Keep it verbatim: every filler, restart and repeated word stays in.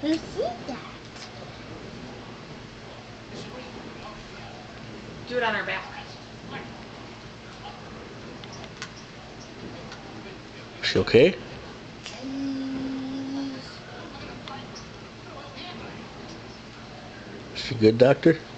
You see that? Do it on her back. Is she okay? Cheese. Is she good, doctor?